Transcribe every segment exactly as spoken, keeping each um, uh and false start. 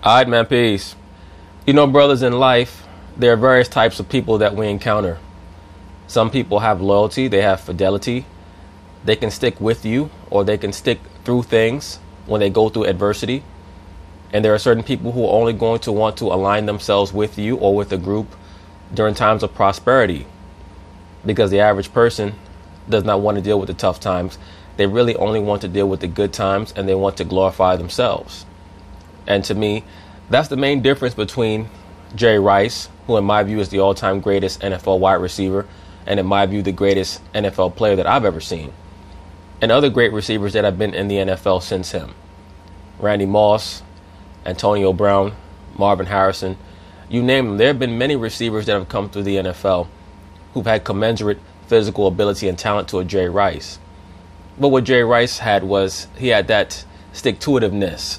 All right, man, peace. You know, brothers, in life, there are various types of people that we encounter. Some people have loyalty, they have fidelity. They can stick with you, or they can stick through things when they go through adversity. And there are certain people who are only going to want to align themselves with you or with a group during times of prosperity, because the average person does not want to deal with the tough times. They really only want to deal with the good times, and they want to glorify themselves. And to me, that's the main difference between Jerry Rice, who in my view is the all-time greatest N F L wide receiver, and in my view the greatest N F L player that I've ever seen, and other great receivers that have been in the N F L since him. Randy Moss, Antonio Brown, Marvin Harrison, you name them. There have been many receivers that have come through the N F L who've had commensurate physical ability and talent to a Jerry Rice. But what Jerry Rice had was he had that stick-to-itiveness.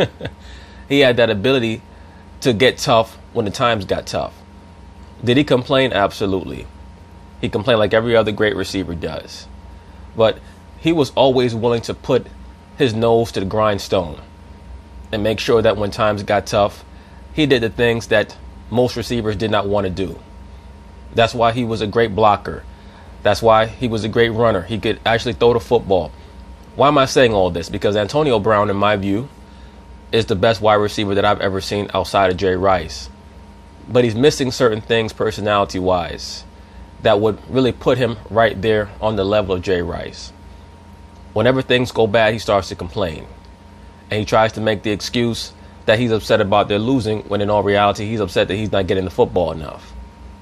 He had that ability to get tough when the times got tough. Did he complain? Absolutely. He complained like every other great receiver does. But he was always willing to put his nose to the grindstone and make sure that when times got tough, he did the things that most receivers did not want to do. That's why he was a great blocker. That's why he was a great runner. He could actually throw the football. Why am I saying all this? Because Antonio Brown, in my view, is the best wide receiver that I've ever seen outside of Jerry Rice. But he's missing certain things personality-wise that would really put him right there on the level of Jerry Rice. Whenever things go bad, he starts to complain. And he tries to make the excuse that he's upset about their losing, when in all reality, he's upset that he's not getting the football enough.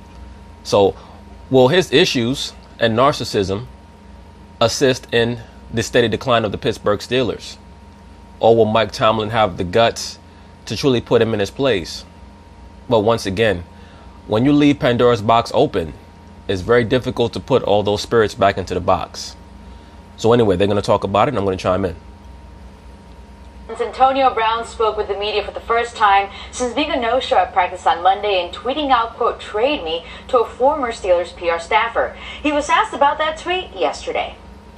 So, will his issues and narcissism assist in the steady decline of the Pittsburgh Steelers? Or will Mike Tomlin have the guts to truly put him in his place? But once again, when you leave Pandora's box open, it's very difficult to put all those spirits back into the box. So anyway, they're going to talk about it, and I'm going to chime in. Antonio Brown spoke with the media for the first time since being a no-show at practice on Monday and tweeting out, quote, "trade me," to a former Steelers P R staffer. He was asked about that tweet yesterday.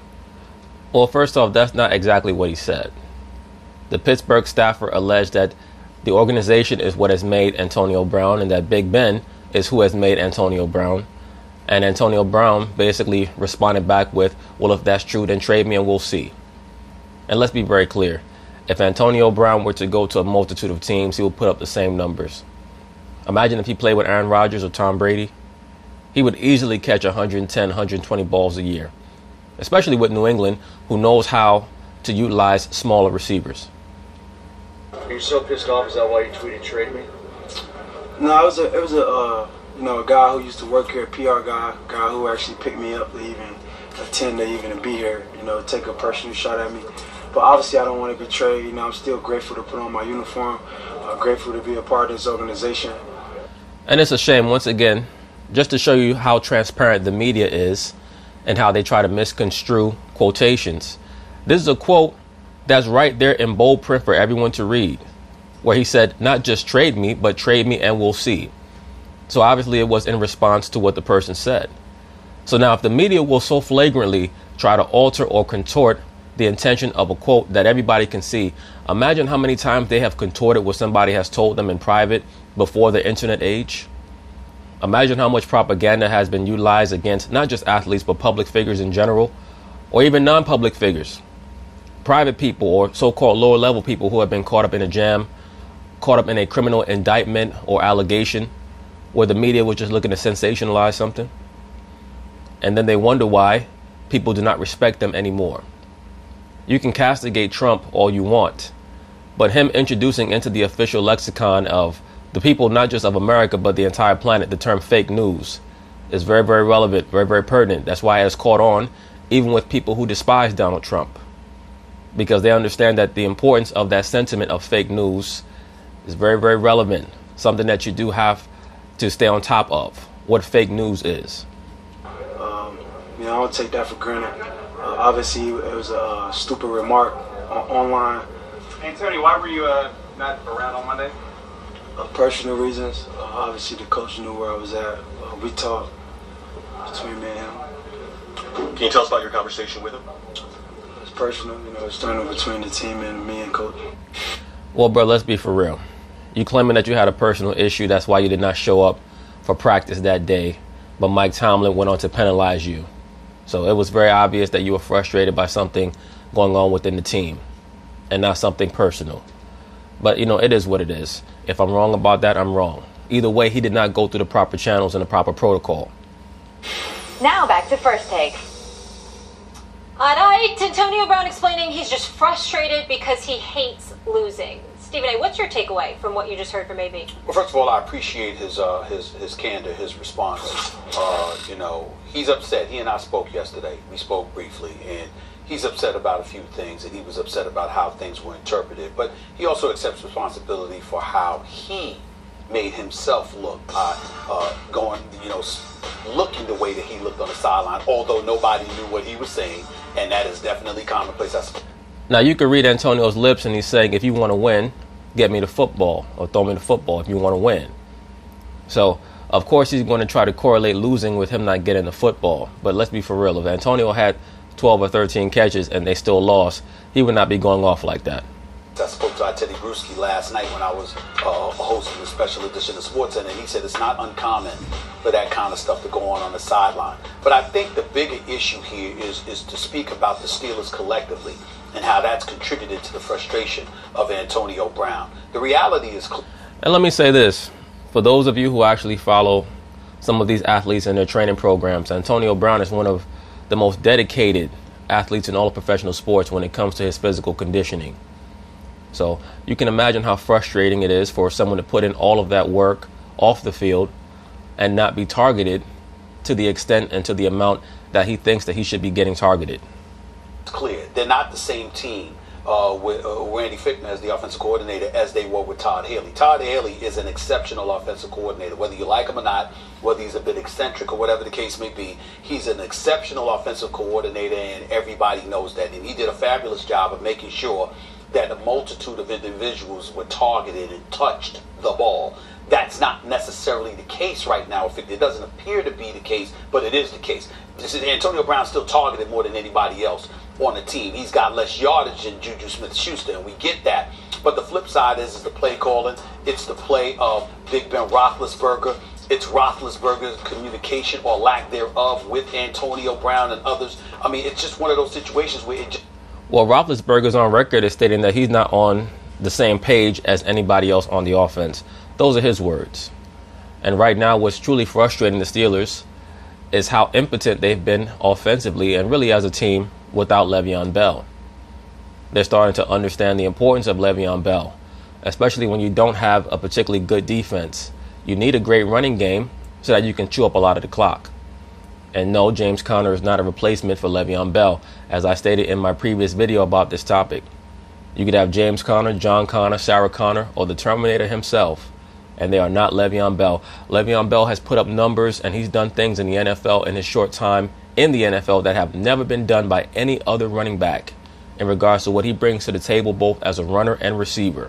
Well, first off, that's not exactly what he said. The Pittsburgh staffer alleged that the organization is what has made Antonio Brown, and that Big Ben is who has made Antonio Brown. And Antonio Brown basically responded back with, well, if that's true, then trade me and we'll see. And let's be very clear. If Antonio Brown were to go to a multitude of teams, he would put up the same numbers. Imagine if he played with Aaron Rodgers or Tom Brady. He would easily catch one hundred ten, one hundred twenty balls a year, especially with New England, who knows how to utilize smaller receivers. Are you so pissed off? Is that why you tweeted "trade me"? No, it was a, it was a, uh, you know, a guy who used to work here, a P R guy, guy who actually picked me up to even attend to even be here, you know, take a personal shot at me. But obviously, I don't want to be traded. You know, I'm still grateful to put on my uniform. I'm grateful to be a part of this organization. And it's a shame, once again, just to show you how transparent the media is and how they try to misconstrue quotations. This is a quote that's right there in bold print for everyone to read, where he said, not just trade me, but trade me and we'll see. So obviously it was in response to what the person said. So now if the media will so flagrantly try to alter or contort the intention of a quote that everybody can see, imagine how many times they have contorted what somebody has told them in private before the internet age. Imagine how much propaganda has been utilized against not just athletes, but public figures in general, or even non-public figures. Private people or so-called lower level people who have been caught up in a jam, caught up in a criminal indictment or allegation where the media was just looking to sensationalize something. And then they wonder why people do not respect them anymore. You can castigate Trump all you want, but him introducing into the official lexicon of the people, not just of America, but the entire planet, the term fake news is very, very relevant, very, very pertinent. That's why it has caught on even with people who despise Donald Trump, because they understand that the importance of that sentiment of fake news is very, very relevant, something that you do have to stay on top of, what fake news is. Um, you know, I don't take that for granted. Uh, obviously, it was a uh, stupid remark on- online. Hey, Tony, why were you uh, not around on Monday? Uh, personal reasons. Uh, obviously, the coach knew where I was at. Uh, we talked between me and him. Can you tell us about your conversation with him? It's personal, you know, it's turning between the team and me and coach. Well, bro, let's be for real. You claiming that you had a personal issue, that's why you did not show up for practice that day, but Mike Tomlin went on to penalize you. So it was very obvious that you were frustrated by something going on within the team and not something personal. But, you know, it is what it is. If I'm wrong about that, I'm wrong. Either way, he did not go through the proper channels and the proper protocol. Now back to First Take. All right, Antonio Brown explaining he's just frustrated because he hates losing. Stephen A., what's your takeaway from what you just heard from A B? Well, first of all, I appreciate his uh, his his candor, his response. Uh, you know, he's upset. He and I spoke yesterday. We spoke briefly, and he's upset about a few things, and he was upset about how things were interpreted. But he also accepts responsibility for how he made himself look, uh, uh, going, you know, looking the way that he looked on the sideline, although nobody knew what he was saying, and that is definitely commonplace. I Now, you can read Antonio's lips, and he's saying, if you want to win, get me the football, or throw me the football if you want to win. So, of course, he's going to try to correlate losing with him not getting the football. But let's be for real. If Antonio had twelve or thirteen catches and they still lost, he would not be going off like that. I spoke to Teddy Bruschi last night when I was uh, hosting a special edition of SportsCenter, and he said it's not uncommon for that kind of stuff to go on on the sideline. But I think the bigger issue here is is to speak about the Steelers collectively and how that's contributed to the frustration of Antonio Brown. The reality is... Cl- and let me say this. For those of you who actually follow some of these athletes and their training programs, Antonio Brown is one of the most dedicated athletes in all of professional sports when it comes to his physical conditioning. So you can imagine how frustrating it is for someone to put in all of that work off the field and not be targeted to the extent and to the amount that he thinks that he should be getting targeted. It's clear. They're not the same team uh, with uh, Randy Fichtner as the offensive coordinator as they were with Todd Haley. Todd Haley is an exceptional offensive coordinator, whether you like him or not, whether he's a bit eccentric or whatever the case may be. He's an exceptional offensive coordinator, and everybody knows that. And he did a fabulous job of making sure that a multitude of individuals were targeted and touched the ball. That's not necessarily the case right now. It doesn't appear to be the case, but it is the case. This is Antonio Brown still targeted more than anybody else on the team. He's got less yardage than Juju Smith-Schuster, and we get that. But the flip side is, is the play calling. It's the play of Big Ben Roethlisberger. It's Roethlisberger's communication or lack thereof with Antonio Brown and others. I mean, it's just one of those situations where it just... Well, Roethlisberger's on record as stating that he's not on the same page as anybody else on the offense. Those are his words. And right now, what's truly frustrating the Steelers is how impotent they've been offensively and really as a team without Le'Veon Bell. They're starting to understand the importance of Le'Veon Bell, especially when you don't have a particularly good defense. You need a great running game so that you can chew up a lot of the clock. And no, James Conner is not a replacement for Le'Veon Bell, as I stated in my previous video about this topic. You could have James Conner, John Connor, Sarah Connor, or the Terminator himself, and they are not Le'Veon Bell. Le'Veon Bell has put up numbers, and he's done things in the N F L in his short time in the N F L that have never been done by any other running back in regards to what he brings to the table both as a runner and receiver.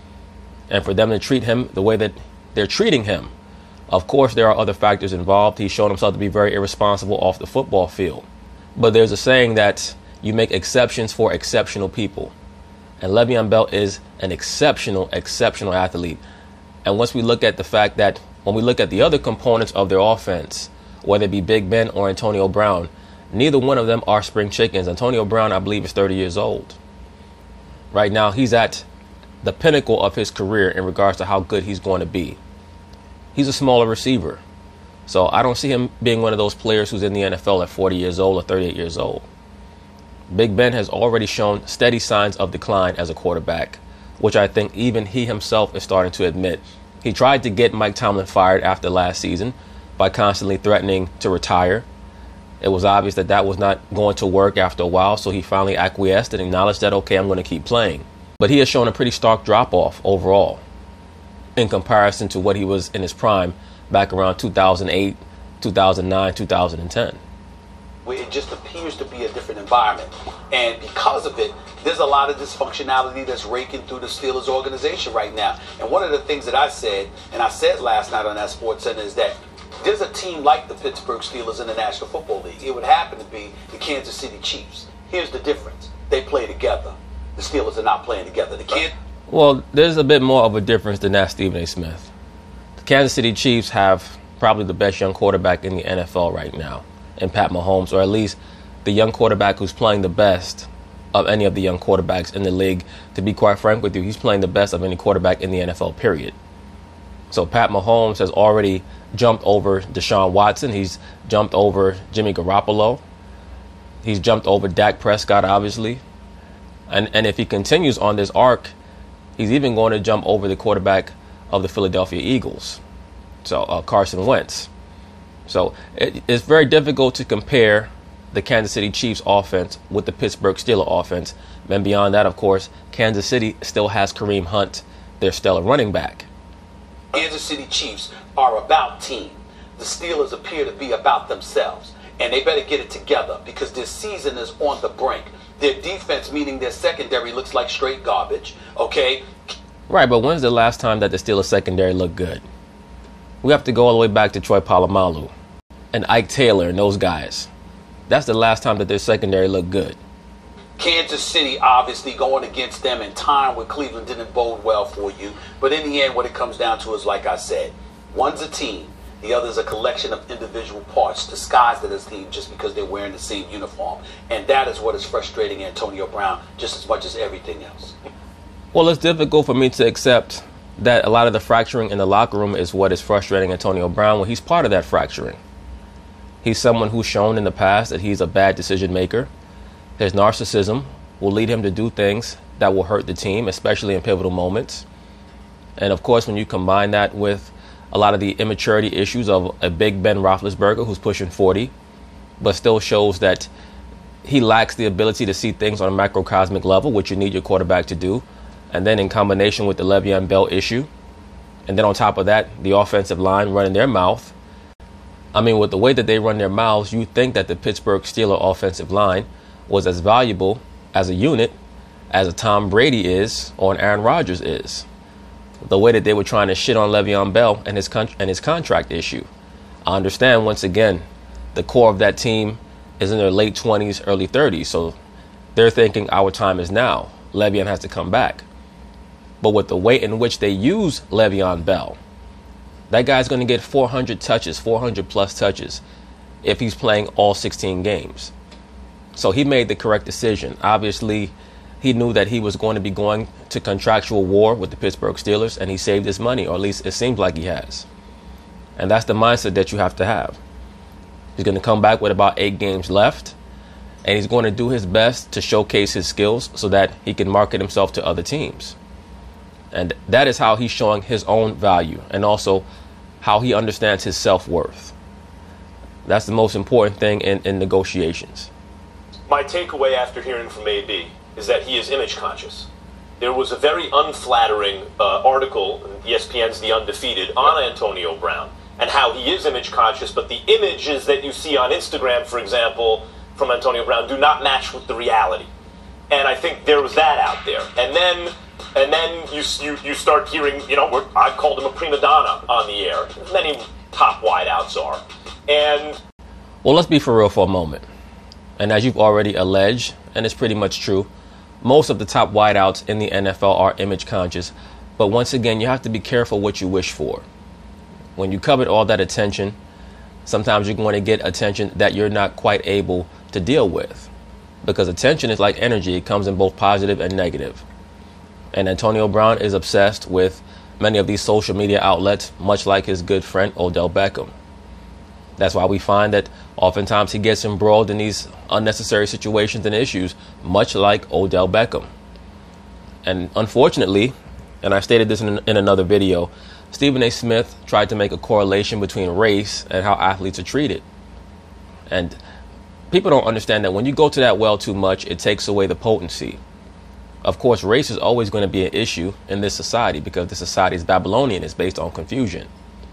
And for them to treat him the way that they're treating him, of course, there are other factors involved. He's shown himself to be very irresponsible off the football field. But there's a saying that you make exceptions for exceptional people. And Le'Veon Bell is an exceptional, exceptional athlete. And once we look at the fact that when we look at the other components of their offense, whether it be Big Ben or Antonio Brown, neither one of them are spring chickens. Antonio Brown, I believe, is thirty years old. Right now, he's at the pinnacle of his career in regards to how good he's going to be. He's a smaller receiver. So I don't see him being one of those players who's in the N F L at forty years old or thirty-eight years old. Big Ben has already shown steady signs of decline as a quarterback, which I think even he himself is starting to admit. He tried to get Mike Tomlin fired after last season by constantly threatening to retire. It was obvious that that was not going to work after a while, so he finally acquiesced and acknowledged that, okay, I'm going to keep playing. But he has shown a pretty stark drop-off overall in comparison to what he was in his prime back around two thousand eight, two thousand nine, two thousand ten. Where it just appears to be a different environment. And because of it, there's a lot of dysfunctionality that's raking through the Steelers organization right now. And one of the things that I said, and I said last night on that SportsCenter, is that there's a team like the Pittsburgh Steelers in the National Football League. It would happen to be the Kansas City Chiefs. Here's the difference. They play together. The Steelers are not playing together. The kid. Well, there's a bit more of a difference than that, Stephen A. Smith. The Kansas City Chiefs have probably the best young quarterback in the N F L right now, in Pat Mahomes, or at least the young quarterback who's playing the best of any of the young quarterbacks in the league. To be quite frank with you, he's playing the best of any quarterback in the N F L, period. So Pat Mahomes has already jumped over Deshaun Watson. He's jumped over Jimmy Garoppolo. He's jumped over Dak Prescott, obviously. And, and if he continues on this arc, he's even going to jump over the quarterback of the Philadelphia Eagles, so uh, Carson Wentz. So it, it's very difficult to compare the Kansas City Chiefs offense with the Pittsburgh Steelers offense. And beyond that, of course, Kansas City still has Kareem Hunt, their stellar running back. Kansas City Chiefs are about team. The Steelers appear to be about themselves. And they better get it together because this season is on the brink. Their defense, meaning their secondary, looks like straight garbage, okay? Right, but when's the last time that the Steelers secondary looked good? We have to go all the way back to Troy Polamalu and Ike Taylor and those guys. That's the last time that their secondary looked good. Kansas City obviously going against them in time with Cleveland didn't bode well for you. But in the end, what it comes down to is, like I said, one's a team. The other is a collection of individual parts disguised as a team just because they're wearing the same uniform. And that is what is frustrating Antonio Brown just as much as everything else. Well, it's difficult for me to accept that a lot of the fracturing in the locker room is what is frustrating Antonio Brown when he's part of that fracturing. He's someone who's shown in the past that he's a bad decision maker. His narcissism will lead him to do things that will hurt the team, especially in pivotal moments. And of course, when you combine that with a lot of the immaturity issues of a big Ben Roethlisberger who's pushing forty, but still shows that he lacks the ability to see things on a macrocosmic level, which you need your quarterback to do. And then in combination with the Le'Veon Bell issue, and then on top of that, the offensive line running their mouth. I mean, with the way that they run their mouths, you think that the Pittsburgh Steelers offensive line was as valuable as a unit as a Tom Brady is or an Aaron Rodgers is. The way that they were trying to shit on Le'Veon Bell and his con- and his contract issue. I understand, once again, the core of that team is in their late twenties, early thirties, so they're thinking our time is now. Le'Veon has to come back. But with the way in which they use Le'Veon Bell, that guy's going to get four hundred touches, four hundred plus touches, if he's playing all sixteen games. So he made the correct decision. Obviously, he knew that he was going to be going to contractual war with the Pittsburgh Steelers, and he saved his money, or at least it seems like he has. And that's the mindset that you have to have. He's going to come back with about eight games left, and he's going to do his best to showcase his skills so that he can market himself to other teams. And that is how he's showing his own value and also how he understands his self-worth. That's the most important thing in, in negotiations. My takeaway after hearing from A B is that he is image conscious. There was a very unflattering uh, article in E S P N's The Undefeated on Antonio Brown and how he is image conscious, but the images that you see on Instagram, for example, from Antonio Brown do not match with the reality. And I think there was that out there. And then and then you you, you start hearing, you know, we're, I've called him a prima donna on the air. Many top wideouts are. And well, let's be for real for a moment. And as you've already alleged, and it's pretty much true, most of the top wideouts in the N F L are image conscious. But once again, you have to be careful what you wish for. When you covet all that attention, sometimes you're going to get attention that you're not quite able to deal with. Because attention is like energy. It comes in both positive and negative. And Antonio Brown is obsessed with many of these social media outlets, much like his good friend Odell Beckham. That's why we find that oftentimes he gets embroiled in these unnecessary situations and issues, much like Odell Beckham. And unfortunately, and I stated this in, in another video, Stephen A. Smith tried to make a correlation between race and how athletes are treated. And people don't understand that when you go to that well too much, it takes away the potency. Of course, race is always going to be an issue in this society because the society is Babylonian. It's based on confusion.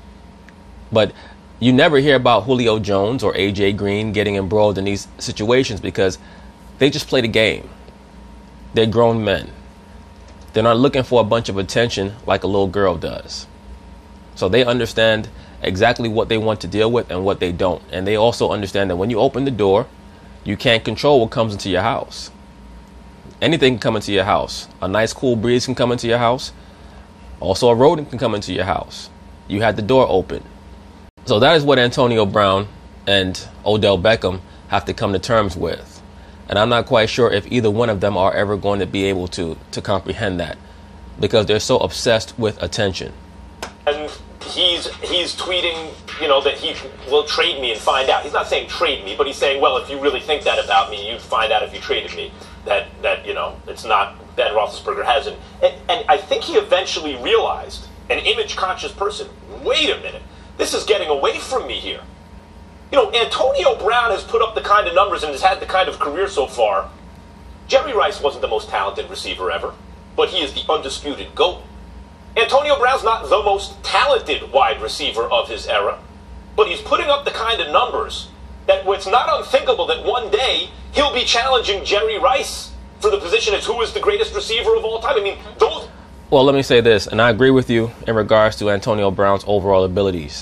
But you never hear about Julio Jones or A J Green getting embroiled in these situations because they just play the game. They're grown men. They're not looking for a bunch of attention like a little girl does. So they understand exactly what they want to deal with and what they don't. And they also understand that when you open the door, you can't control what comes into your house. Anything can come into your house. A nice cool breeze can come into your house. Also, a rodent can come into your house. You had the door open. So that is what Antonio Brown and Odell Beckham have to come to terms with. And I'm not quite sure if either one of them are ever going to be able to, to comprehend that, because they're so obsessed with attention. And he's he's tweeting, you know, that he will trade me and find out. He's not saying trade me, but he's saying, well, if you really think that about me, you'd find out if you traded me. That, that you know, it's not Ben Roethlisberger hasn't. And, and I think he eventually realized, an image-conscious person, wait a minute, this is getting away from me here. You know, Antonio Brown has put up the kind of numbers and has had the kind of career so far. Jerry Rice wasn't the most talented receiver ever, but he is the undisputed GOAT. Antonio Brown's not the most talented wide receiver of his era, but he's putting up the kind of numbers that it's not unthinkable that one day he'll be challenging Jerry Rice for the position as who is the greatest receiver of all time. I mean, those... Well, let me say this, and I agree with you in regards to Antonio Brown's overall abilities.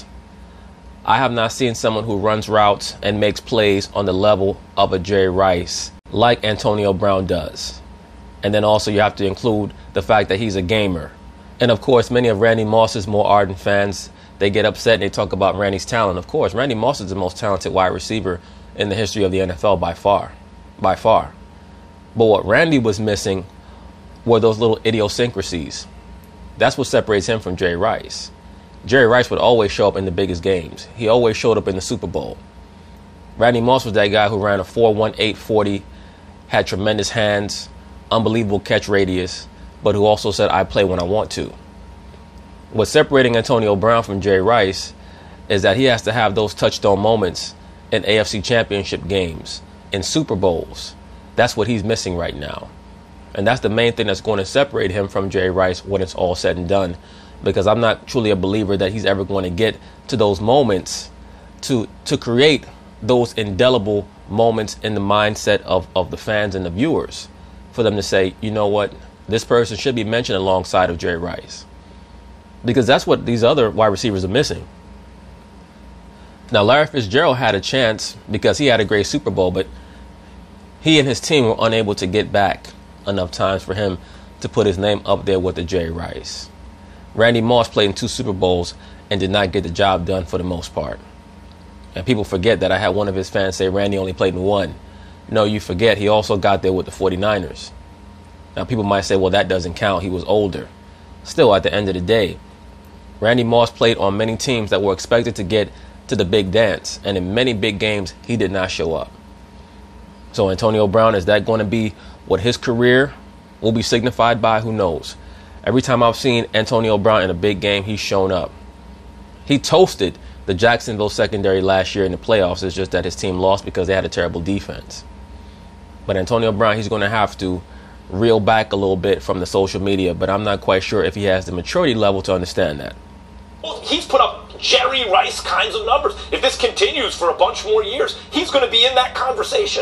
I have not seen someone who runs routes and makes plays on the level of a Jerry Rice like Antonio Brown does. And then also you have to include the fact that he's a gamer. And of course, many of Randy Moss's more ardent fans, they get upset and they talk about Randy's talent. Of course, Randy Moss is the most talented wide receiver in the history of the N F L by far, by far. But what Randy was missing were those little idiosyncrasies. That's what separates him from Jerry Rice. Jerry Rice would always show up in the biggest games. He always showed up in the Super Bowl. Randy Moss was that guy who ran a four one eight forty, had tremendous hands, unbelievable catch radius, but who also said, I play when I want to. What's separating Antonio Brown from Jerry Rice is that he has to have those touchstone moments in A F C Championship games, in Super Bowls. That's what he's missing right now. And that's the main thing that's going to separate him from Jerry Rice when it's all said and done. Because I'm not truly a believer that he's ever going to get to those moments to to create those indelible moments in the mindset of, of the fans and the viewers for them to say, you know what, this person should be mentioned alongside of Jerry Rice. Because that's what these other wide receivers are missing. Now, Larry Fitzgerald had a chance because he had a great Super Bowl, but he and his team were unable to get back enough times for him to put his name up there with the Jerry Rice. Randy Moss played in two Super Bowls and did not get the job done for the most part. And people forget that I had one of his fans say Randy only played in one. No, you forget he also got there with the forty-niners. Now, people might say, well, that doesn't count. He was older. Still, at the end of the day, Randy Moss played on many teams that were expected to get to the big dance. And in many big games, he did not show up. So Antonio Brown, is that going to be what his career will be signified by? Who knows? Every time I've seen Antonio Brown in a big game, he's shown up. He toasted the Jacksonville secondary last year in the playoffs. It's just that his team lost because they had a terrible defense. But Antonio Brown, he's going to have to reel back a little bit from the social media, but I'm not quite sure if he has the maturity level to understand that. Well, he's put up Jerry Rice kinds of numbers. If this continues for a bunch more years, he's going to be in that conversation.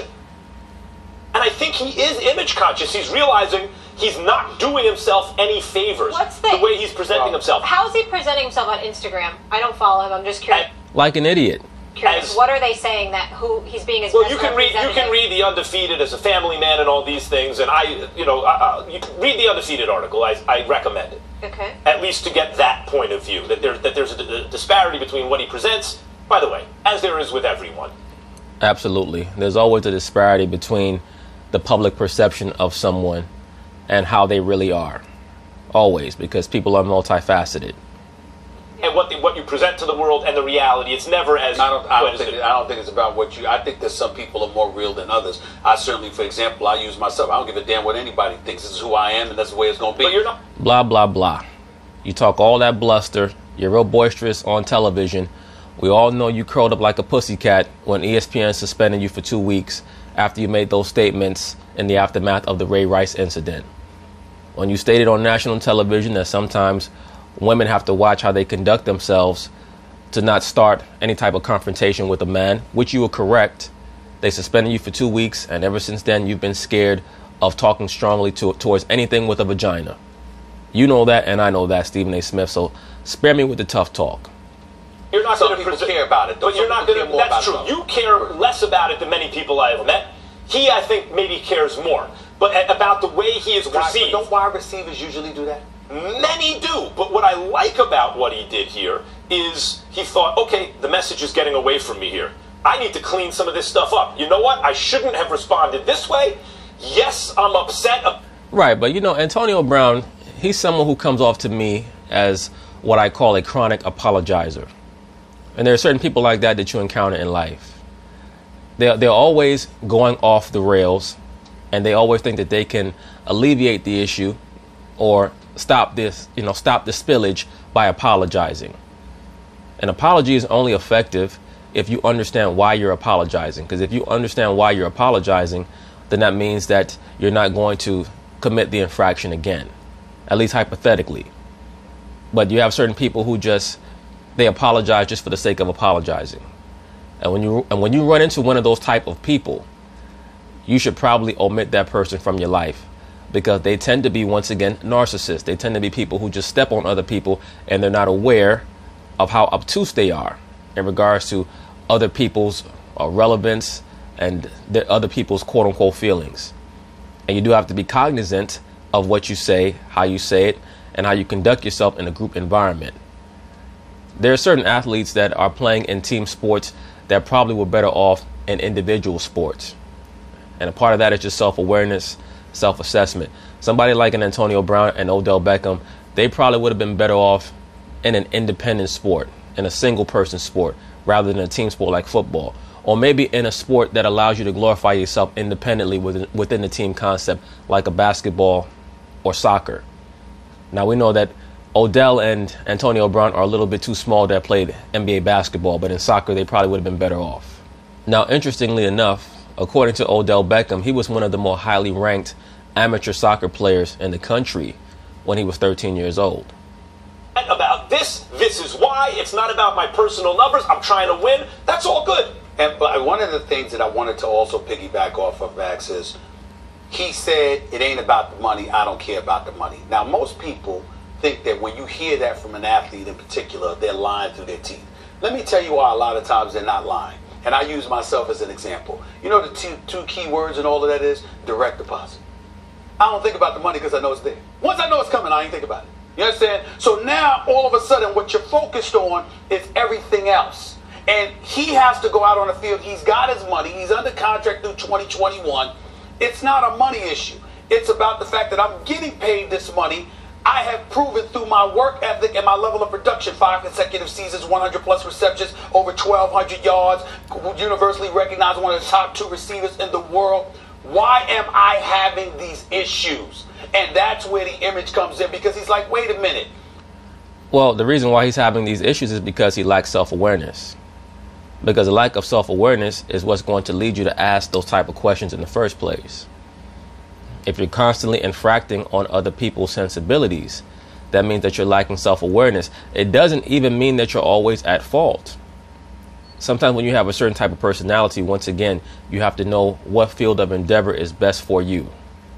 And I think he is image conscious. He's realizing he's not doing himself any favors. What's the, the way he's presenting himself. How's he presenting himself on Instagram? I don't follow him. I'm just curious. Like an idiot. Curious. As, what are they saying that who he's being his well, best you can read. You representative? can read the Undefeated as a family man and all these things. And I, you know, I, I, you can read the Undefeated article. I, I recommend it. Okay. At least to get that point of view, that there that there's a, a disparity between what he presents. By the way, as there is with everyone. Absolutely, there's always a disparity between the public perception of someone and how they really are. Always, because people are multifaceted. And what the, what you present to the world and the reality, it's never as. I don't. I don't as think. it- I don't think it's about what you. I think that some people are more real than others. I certainly, for example, I use myself. I don't give a damn what anybody thinks. This is who I am, and that's the way it's going to be. But you're not. Blah, blah, blah. You talk all that bluster. You're real boisterous on television. We all know you curled up like a pussycat when E S P N suspended you for two weeks after you made those statements in the aftermath of the Ray Rice incident. When you stated on national television that sometimes women have to watch how they conduct themselves to not start any type of confrontation with a man, which you were correct. They suspended you for two weeks, and ever since then, you've been scared of talking strongly to, towards anything with a vagina. You know that, and I know that, Stephen A. Smith, so spare me with the tough talk. You're not Some going to people present, care about it, though. but you're Some not people going care to. more That's true. about it. You care less about it than many people I have met. He, I think, maybe cares more. but a- about the way he is Why- perceived. Don't wide receivers usually do that? Many do, but what I like about what he did here is he thought, okay, the message is getting away from me here. I need to clean some of this stuff up. You know what? I shouldn't have responded this way. Yes, I'm upset. Right, but you know, Antonio Brown, he's someone who comes off to me as what I call a chronic apologizer. And there are certain people like that that you encounter in life. They're, they're always going off the rails, and they always think that they can alleviate the issue or stop this, you know, stop the spillage by apologizing. An apology is only effective if you understand why you're apologizing. Because if you understand why you're apologizing, then that means that you're not going to commit the infraction again, at least hypothetically. But you have certain people who just, they apologize just for the sake of apologizing. And when you and when you run into one of those type of people, you should probably omit that person from your life, because they tend to be, once again, narcissists. They tend to be people who just step on other people, and they're not aware of how obtuse they are in regards to other people's uh, relevance and the other people's quote unquote feelings. And you do have to be cognizant of what you say, how you say it, and how you conduct yourself in a group environment. There are certain athletes that are playing in team sports that probably were better off in individual sports. And a part of that is just self-awareness, self-assessment. Somebody like an Antonio Brown and Odell Beckham, they probably would have been better off in an independent sport, in a single person sport, rather than a team sport like football. Or maybe in a sport that allows you to glorify yourself independently within, within the team concept, like a basketball or soccer. Now, we know that Odell and Antonio Brown are a little bit too small to have played N B A basketball, but in soccer, they probably would have been better off. Now, interestingly enough, according to Odell Beckham, he was one of the more highly ranked amateur soccer players in the country when he was thirteen years old. About this, this is why. It's not about my personal numbers. I'm trying to win. That's all good. And but one of the things that I wanted to also piggyback off of Max is, he said, it ain't about the money. I don't care about the money. Now, most people think that when you hear that from an athlete in particular, they're lying through their teeth. Let me tell you why a lot of times they're not lying. And I use myself as an example. You know the two, two key words and all of that is? Direct deposit. I don't think about the money because I know it's there. Once I know it's coming, I ain't think about it. You understand? So now, all of a sudden, what you're focused on is everything else. And he has to go out on the field. He's got his money. He's under contract through twenty twenty-one. It's not a money issue. It's about the fact that I'm getting paid this money. I have proven through my work ethic and my level of production, five consecutive seasons, one hundred plus receptions, over twelve hundred yards, universally recognized one of the top two receivers in the world. Why am I having these issues? And that's where the image comes in, because he's like, wait a minute. Well, the reason why he's having these issues is because he lacks self-awareness. Because a lack of self-awareness is what's going to lead you to ask those type of questions in the first place. If you're constantly infracting on other people's sensibilities, that means that you're lacking self-awareness. It doesn't even mean that you're always at fault. Sometimes when you have a certain type of personality, once again, you have to know what field of endeavor is best for you.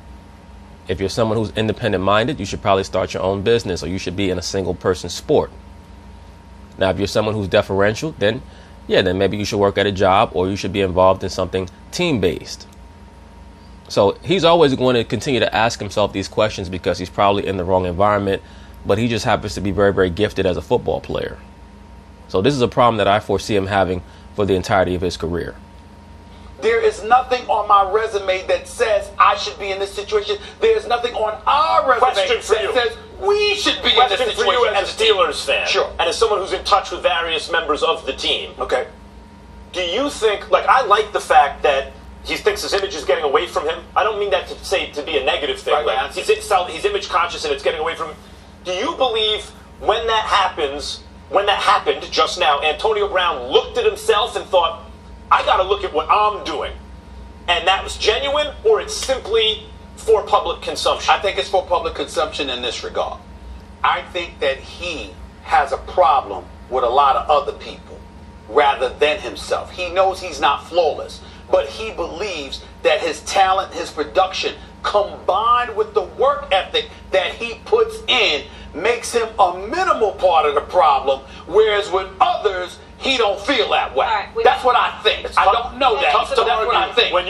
If you're someone who's independent-minded, you should probably start your own business, or you should be in a single-person sport. Now, if you're someone who's deferential, then, yeah, then maybe you should work at a job, or you should be involved in something team-based. So he's always going to continue to ask himself these questions because he's probably in the wrong environment, but he just happens to be very, very gifted as a football player. So this is a problem that I foresee him having for the entirety of his career. There is nothing on my resume that says I should be in this situation. There's nothing on our resume Question for that you. says we should be in Question this for situation. you as a Steelers fan, Sure. and as someone who's in touch with various members of the team. Okay. Do you think, like, I like the fact that he thinks his image is getting away from him. I don't mean that to say to be a negative thing. Right, like, right. he's, he's image conscious and it's getting away from him. Do you believe when that happens, when that happened just now, Antonio Brown looked at himself and thought, I got to look at what I'm doing, and that was genuine, or it's simply for public consumption? I think it's for public consumption in this regard. I think that he has a problem with a lot of other people rather than himself. He knows he's not flawless, but he believes that his talent, his production, combined with the work ethic that he puts in, makes him a minimal part of the problem, whereas with others, he don't feel that way. All right, we- That's what I think. I don't know that, Tough so to that's what I argue think. when you were.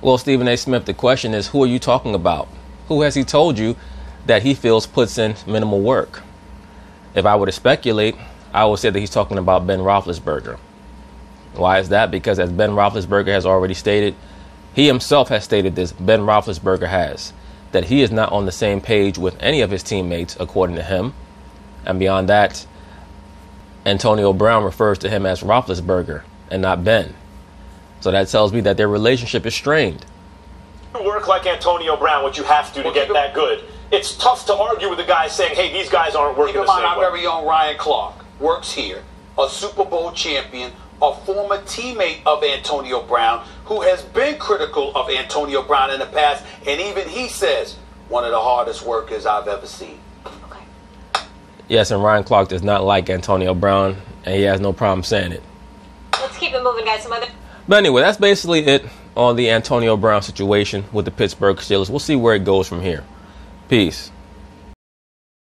Well, Stephen A. Smith, the question is, who are you talking about? Who has he told you that he feels puts in minimal work? If I were to speculate, I would say that he's talking about Ben Roethlisberger. Why is that? Because as Ben Roethlisberger has already stated, he himself has stated this, Ben Roethlisberger has, that he is not on the same page with any of his teammates, according to him. And beyond that, Antonio Brown refers to him as Roethlisberger and not Ben. So that tells me that their relationship is strained. Work like Antonio Brown, what you have to to Well, get keep that good. It's tough to argue with a guy saying, hey, these guys aren't working Keep in the mind, same our way. very own Ryan Clark works here, a Super Bowl champion, a former teammate of Antonio Brown, who has been critical of Antonio Brown in the past, and even he says, one of the hardest workers I've ever seen. Okay. Yes, and Ryan Clark does not like Antonio Brown, and he has no problem saying it. Let's keep it moving, guys. Some other. But anyway, that's basically it on the Antonio Brown situation with the Pittsburgh Steelers. We'll see where it goes from here. Peace.